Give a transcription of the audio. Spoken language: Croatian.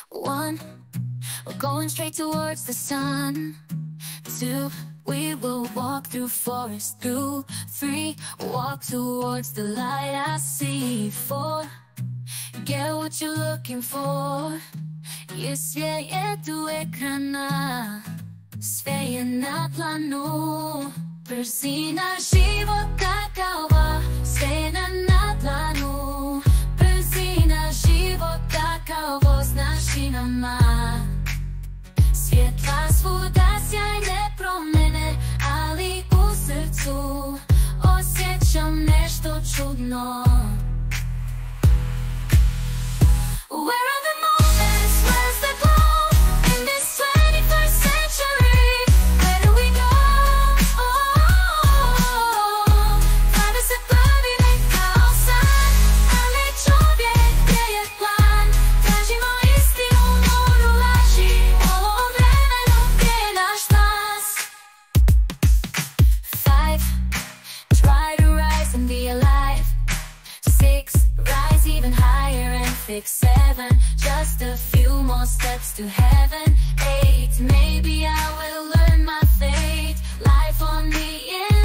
1, we're going straight towards the sun. 2, we will walk through forest. Through 3, walk towards the light I see. 4, get what you're looking for. Je svije tu ekrana, sve je na planu. Brzina života kao va, sve je na dlanu. Brzina života kao voz na šinama. Svjetla svuda, sjajne promjene, ali u srcu osjećam nešto čudno. Where are the moments, where's the glow in this 21st century? Where do we go? Dvadeset prvi vek kao san, ali čovjek gdje je plan? Tražimo istinu u moru laži, u ovom vremenu gdje je naš glas. 5, try to rise and be alive. 6, rise even higher and fix 7, just a few more steps to heaven. 8, maybe I will learn my fate. Life on the